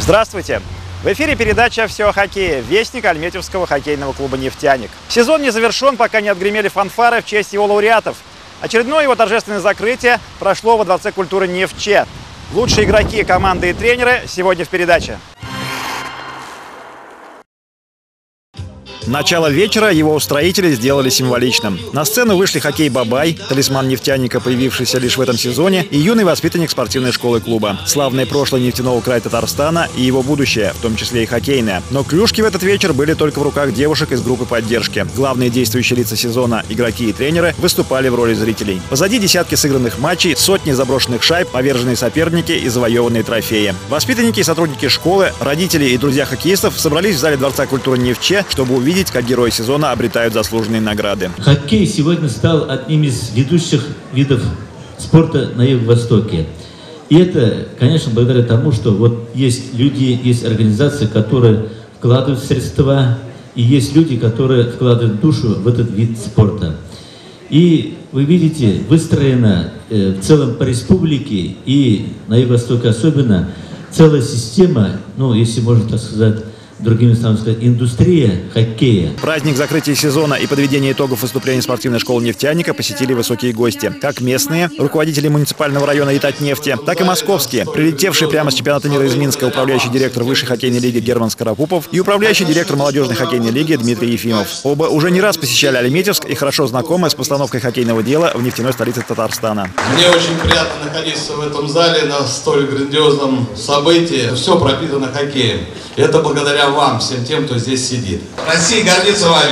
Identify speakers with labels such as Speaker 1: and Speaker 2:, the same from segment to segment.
Speaker 1: Здравствуйте! В эфире передача «Все о хоккее», вестник Альметьевского хоккейного клуба «Нефтяник». Сезон не завершен, пока не отгремели фанфары в честь его лауреатов. Очередное его торжественное закрытие прошло во Дворце культуры «Нефче». Лучшие игроки, команды и тренеры сегодня в передаче. Начало вечера его устроители сделали символичным. На сцену вышли хоккей «Бабай», талисман «Нефтяника», появившийся лишь в этом сезоне, и юный воспитанник спортивной школы клуба. Славное прошлое нефтяного края Татарстана и его будущее, в том числе и хоккейное. Но клюшки в этот вечер были только в руках девушек из группы поддержки. Главные действующие лица сезона, игроки и тренеры, выступали в роли зрителей. Позади десятки сыгранных матчей, сотни заброшенных шайб, поверженные соперники и завоеванные трофеи. Воспитанники и сотрудники школы, родители и друзья хоккеистов собрались в зале Дворца культуры «Нефче», чтобы увидеть, как герои сезона обретают заслуженные награды.
Speaker 2: Хоккей сегодня стал одним из ведущих видов спорта на Юго-Востоке. И это, конечно, благодаря тому, что вот есть люди, есть организации, которые вкладывают средства, и есть люди, которые вкладывают душу в этот вид спорта. И вы видите, выстроена в целом по республике и на Юго-Востоке особенно целая система, ну, если можно так сказать, другими словами сказать, индустрия хоккея.
Speaker 1: Праздник закрытия сезона и подведения итогов выступлений спортивной школы «Нефтяника» посетили высокие гости. Как местные, руководители муниципального района «Итатнефти», так и московские, прилетевшие прямо с чемпионата мира из Минска управляющий директор высшей хоккейной лиги Герман Скоропупов и управляющий директор молодежной хоккейной лиги Дмитрий Ефимов. Оба уже не раз посещали Альметьевск и хорошо знакомы с постановкой хоккейного дела в нефтяной столице Татарстана.
Speaker 3: Мне очень приятно находиться в этом зале на столь грандиозном событии. Все пропитано хоккеем. И это благодаря вам, всем тем, кто здесь сидит. Россия гордится вами.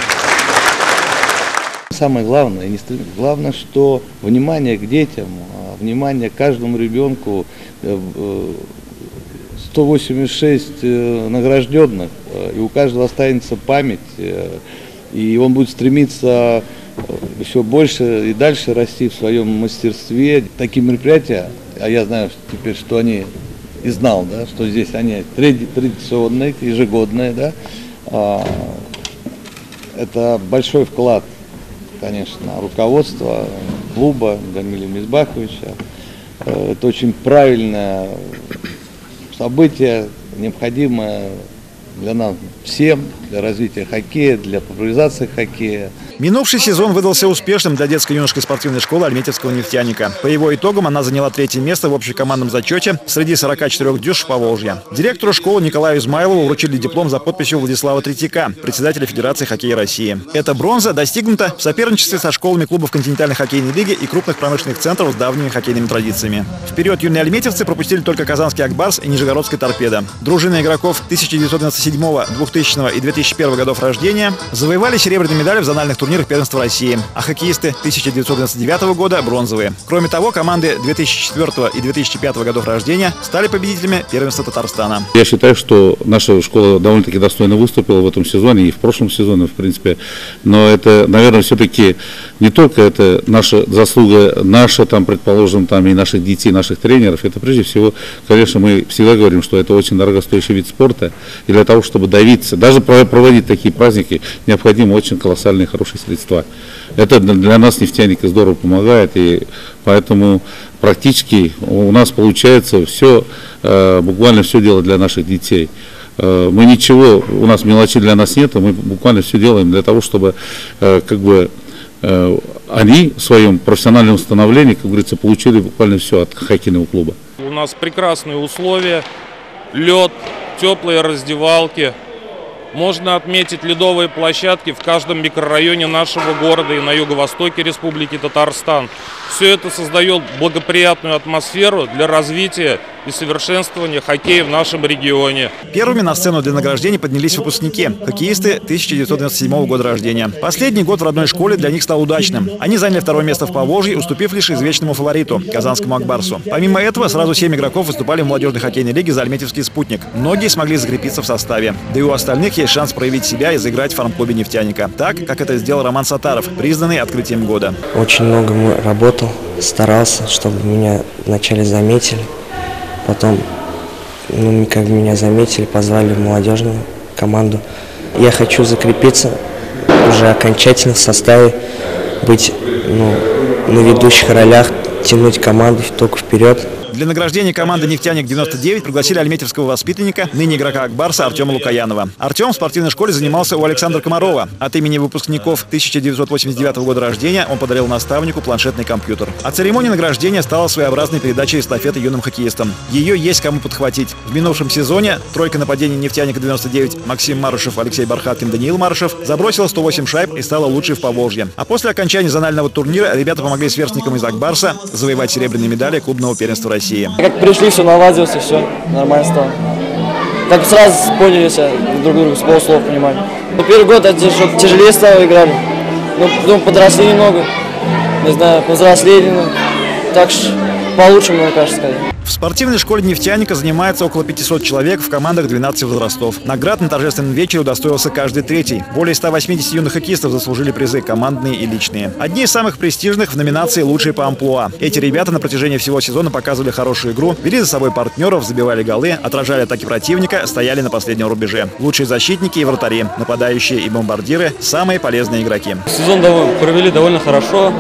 Speaker 4: Самое главное, что внимание к детям, внимание к каждому ребенку, 186 награжденных, и у каждого останется память, и он будет стремиться еще больше и дальше расти в своем мастерстве. Такие мероприятия, а я знаю теперь, что они и знал, да, что здесь они традиционные, ежегодные, да, это большой вклад, конечно, руководства клуба Гамиля Мизбаховича. Это очень правильное событие, необходимое для нас всем, для развития хоккея, для популяризации хоккея.
Speaker 1: Минувший сезон выдался успешным для детско-юношеской спортивной школы Альметьевского «Нефтяника». По его итогам она заняла 3-е место в общекомандном зачете среди 44 дюж Поволжья. Директору школы Николаю Измайлову вручили диплом за подписью Владислава Третьяка, председателя Федерации хоккея России. Эта бронза достигнута в соперничестве со школами клубов континентальной хоккейной лиги и крупных промышленных центров с давними хоккейными традициями. Вперед юные альметьевцы пропустили только казанский «Акбарс» и нижегородская «Торпеда». Дружины игроков 1997, 2000 и 2001 годов рождения завоевали серебряные медали в зональных турнирах первенства России, а хоккеисты 1999 года – бронзовые. Кроме того, команды 2004 и 2005 годов рождения стали победителями первенства Татарстана.
Speaker 5: Я считаю, что наша школа довольно-таки достойно выступила в этом сезоне и в прошлом сезоне, в принципе. Но это, наверное, все-таки не только это наша заслуга, наша, там, предположим, там, и наших детей, наших тренеров. Это прежде всего, конечно, мы всегда говорим, что это очень дорогостоящий вид спорта. И для того, чтобы добиться, даже проводить такие праздники, необходимы очень колоссальные хорошие средства. Это для нас, нефтяника, здорово помогает, и поэтому практически у нас получается все, буквально все делать для наших детей. Мы ничего, у нас мелочи для нас нет, мы буквально все делаем для того, чтобы как бы они в своем профессиональном становлении, как говорится, получили буквально все от хоккейного клуба.
Speaker 6: У нас прекрасные условия, лед, теплые раздевалки. Можно отметить ледовые площадки в каждом микрорайоне нашего города и на юго-востоке Республики Татарстан. Все это создает благоприятную атмосферу для развития и совершенствования хоккея в нашем регионе.
Speaker 1: Первыми на сцену для награждений поднялись выпускники, хоккеисты 1997 года рождения. Последний год в родной школе для них стал удачным. Они заняли 2-е место в Поволжье, уступив лишь извечному фавориту – казанскому «Акбарсу». Помимо этого, сразу 7 игроков выступали в молодежной хоккейной лиге за альметьевский «Спутник». Многие смогли закрепиться в составе. Да и у остальных есть шанс проявить себя и заиграть в фарм-клубе «Нефтяника». Так, как это сделал Роман Сатаров, признанный открытием года.
Speaker 7: Очень много работал, старался, чтобы меня вначале заметили. Потом, как меня заметили, позвали в молодежную команду. Я хочу закрепиться уже окончательно в составе, быть на ведущих ролях тянуть команду только вперед.
Speaker 1: Для награждения команды «Нефтяник-99» пригласили альметьевского воспитанника, ныне игрока Акбарса Артема Лукаянова. Артем в спортивной школе занимался у Александра Комарова. От имени выпускников 1989 года рождения он подарил наставнику планшетный компьютер. А церемония награждения стала своеобразной передачей эстафеты юным хоккеистам. Ее есть кому подхватить. В минувшем сезоне тройка нападений «Нефтяника-99» Максим Марушев, Алексей Бархаткин, Даниил Марушев забросила 108 шайб и стала лучшей в Поволжье. А после окончания зонального турнира ребята помогли сверстникам из Акбарса завоевать серебряные медали клубного первенства России.
Speaker 8: Как пришли, все наладилось, и все нормально стало. Так сразу поняли себя друг друга, с полуслова понимали. Первый год это тяжелее стало играли. Но потом подросли немного, не знаю, повзрослели. Так что получше, мне кажется, сказать.
Speaker 1: В спортивной школе «Нефтяника» занимается около 500 человек в командах 12 возрастов. Наград на торжественном вечере удостоился каждый третий. Более 180 юных хоккеистов заслужили призы командные и личные. Одни из самых престижных в номинации «Лучшие по амплуа». Эти ребята на протяжении всего сезона показывали хорошую игру, вели за собой партнеров, забивали голы, отражали атаки противника, стояли на последнем рубеже. Лучшие защитники и вратари, нападающие и бомбардиры – самые полезные игроки.
Speaker 8: Сезон провели довольно хорошо.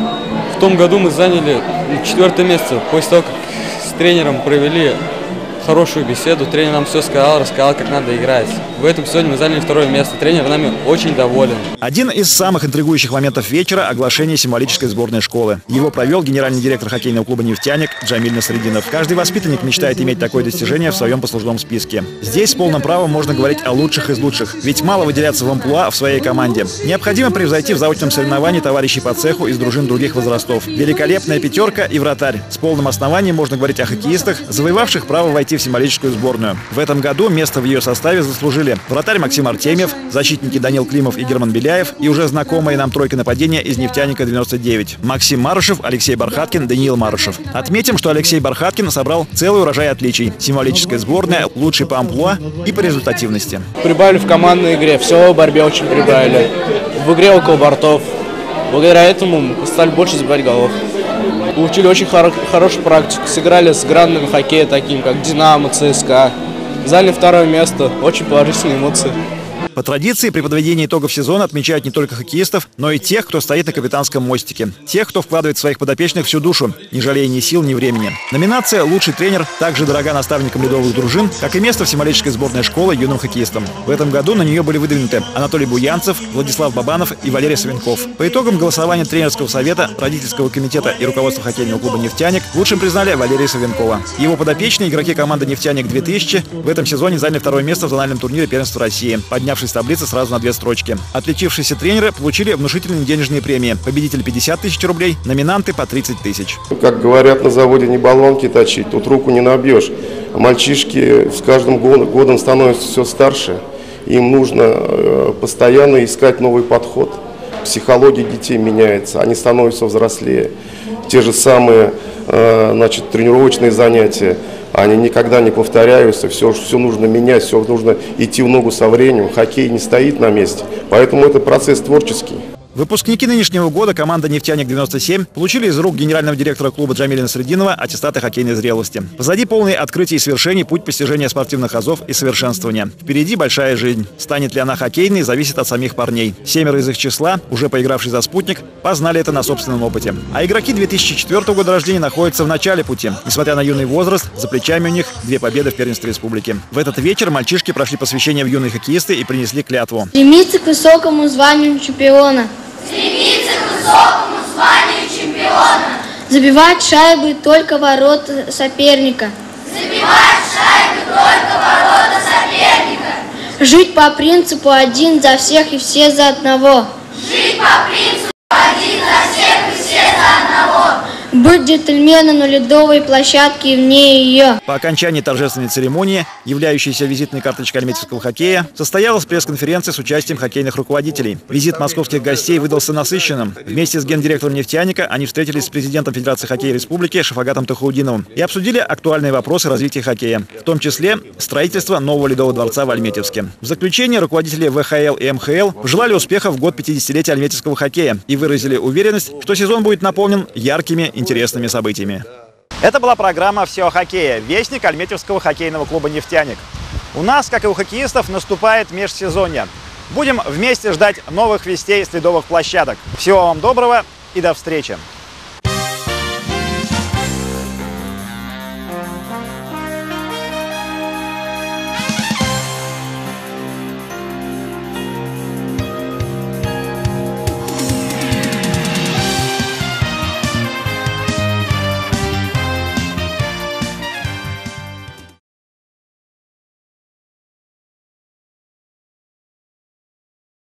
Speaker 8: В том году мы заняли 4-е место после того, как с тренером провели хорошую беседу. Тренер нам все рассказал, как надо играть. В этом сезоне мы заняли 2-е место. Тренер нами очень доволен.
Speaker 1: Один из самых интригующих моментов вечера – оглашение символической сборной школы. Его провел генеральный директор хоккейного клуба «Нефтяник» Джамиль Насрединов. Каждый воспитанник мечтает иметь такое достижение в своем послужном списке. Здесь с полным правом можно говорить о лучших из лучших. Ведь мало выделяться в амплуа в своей команде. Необходимо превзойти в заочном соревновании товарищей по цеху из дружин других возрастов. Великолепная пятерка и вратарь. С полным основанием можно говорить о хоккеистах, завоевавших право войти в символическую сборную. В этом году место в ее составе заслужили вратарь Максим Артемьев, защитники Данил Климов и Герман Беляев и уже знакомые нам тройка нападения из «Нефтяника-99» Максим Марушев, Алексей Бархаткин, Даниил Марушев. Отметим, что Алексей Бархаткин собрал целый урожай отличий. Символическая сборная, лучший по амплуа и по результативности.
Speaker 9: Прибавили в командной игре, в силовой борьбе очень прибавили. В игре около бортов. Благодаря этому мы стали больше забивать голов. Получили очень хорошую практику. Сыграли с грандами хоккея, таким как «Динамо», «ЦСКА». Заняли 2-е место. Очень положительные эмоции.
Speaker 1: По традиции, при подведении итогов сезона отмечают не только хоккеистов, но и тех, кто стоит на капитанском мостике. Тех, кто вкладывает в своих подопечных всю душу, не жалея ни сил, ни времени. Номинация «Лучший тренер» также дорога наставникам ледовых дружин, как и место в символической сборной школы юным хоккеистам. В этом году на нее были выдвинуты Анатолий Буянцев, Владислав Бабанов и Валерий Савенков. По итогам голосования тренерского совета, родительского комитета и руководства хоккейного клуба «Нефтяник» лучшим признали Валерия Савенкова. Его подопечные, игроки команды «Нефтяник-2000», в этом сезоне заняли 2-е место в зональном турнире первенства России, поднявшись в таблице сразу на 2 строчки. Отличившиеся тренеры получили внушительные денежные премии. Победитель 50 тысяч рублей, номинанты по 30 тысяч.
Speaker 10: Как говорят на заводе, не баллонки точить, тут руку не набьешь. А мальчишки с каждым годом становятся все старше. Им нужно постоянно искать новый подход. Психология детей меняется, они становятся взрослее. Те же самые тренировочные занятия, они никогда не повторяются, все нужно менять, все нужно идти в ногу со временем. Хоккей не стоит на месте, поэтому это процесс творческий.
Speaker 1: Выпускники нынешнего года команда «Нефтяник-97» получили из рук генерального директора клуба Джамиля Насрединова аттестаты хоккейной зрелости. Позади полные открытий и свершений путь постижения спортивных азов и совершенствования. Впереди большая жизнь. Станет ли она хоккейной, зависит от самих парней. 7 из их числа, уже поигравшие за «Спутник», познали это на собственном опыте. А игроки 2004 года рождения находятся в начале пути. Несмотря на юный возраст, за плечами у них 2 победы в первенстве республики. В этот вечер мальчишки прошли посвящение в юные хоккеисты и принесли клятву.
Speaker 11: Стремиться к высокому званию чемпиона.
Speaker 12: Стремиться к высокому званию чемпиона.
Speaker 11: Забивать шайбы только в ворота соперника.
Speaker 12: Забивать шайбы только в ворота соперника.
Speaker 11: Жить по принципу один за всех и все за одного.
Speaker 12: Жить по принципу один за всех и все за одного.
Speaker 11: Быть джентльменом на ледовой площадке и вне ее.
Speaker 1: По окончании торжественной церемонии, являющейся визитной карточкой альметьевского хоккея, состоялась пресс-конференция с участием хоккейных руководителей. Визит московских гостей выдался насыщенным. Вместе с гендиректором «Нефтяника» они встретились с президентом Федерации хоккея Республики Шафагатом Тахаудиновым и обсудили актуальные вопросы развития хоккея, в том числе строительство нового ледового дворца в Альметьевске. В заключение руководители ВХЛ и МХЛ пожелали успехов в год 50-летия альметьевского хоккея и выразили уверенность, что сезон будет наполнен яркими, интересными событиями. Это была программа «Все о хоккее», вестник альметьевского хоккейного клуба «Нефтяник». У нас, как и у хоккеистов, наступает межсезонье. Будем вместе ждать новых вестей с ледовых площадок. Всего вам доброго и до встречи!